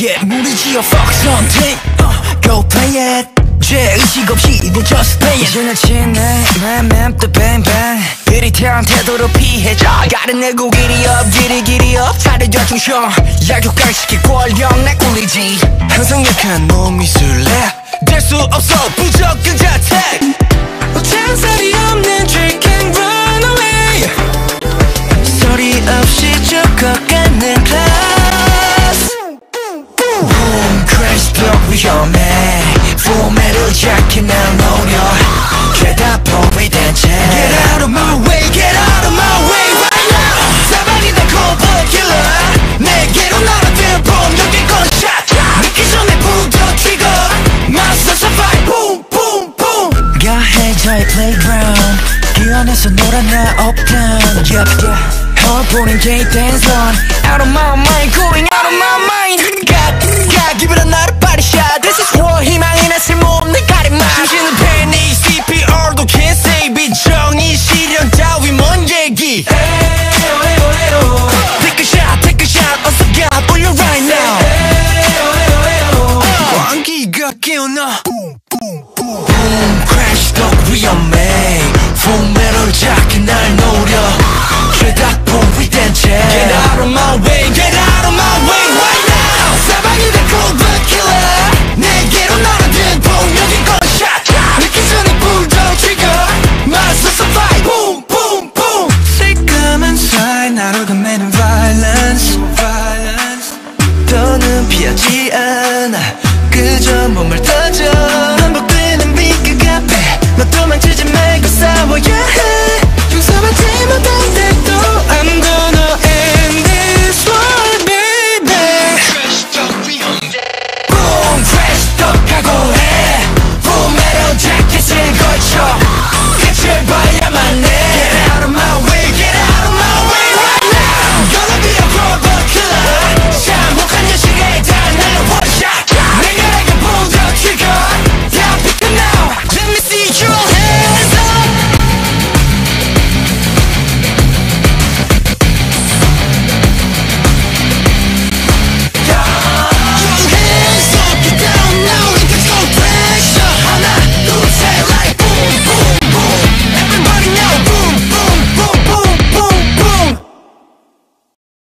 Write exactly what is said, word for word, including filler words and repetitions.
yeah 무리지어 fuck something uh, go play it 죄의식 없이 이제 just play it 이제는 친해 맘맘 또 bang 비릿한 태도로 피해져 가려내고 길이 up 길이 길이 up 차려줘 중셔 약육강식의 권력 내 꿀리지 항상 약한 놈이 술래 될 수 없어 무조건 자택 잔살이 없는 trick and run away 소리 없이 죽어가는 class boom crash 벽 위험해 포맷을 잡게 날 노려 죄다 포위된 채 Get out of my way get out of my way right now 사방이 다 cold killer 내게로 날아든 bomb 여기 gunshot 믿기 전에 부터 trigger 맞서서 fight boom boom boom 가해져의 playground 기어내서 놀아 나 uptown yep yeah 헐보는 gay dance on out of my mind going out of my mind 가, 가 give it another body shot this is war 희망이나 쓸모없는 가림막 심신은 패닉 씨피알도 can't save it 정의 실현 따위 뭔 얘기 에요 에요 에요 take a shot take a shot 어서 가 for you right now 에요 에요 에요 광기가 깨어나 boom crash 더 위험해 포맷을 잡게 날 노려 죄다 포위된 채 Get out of my way get out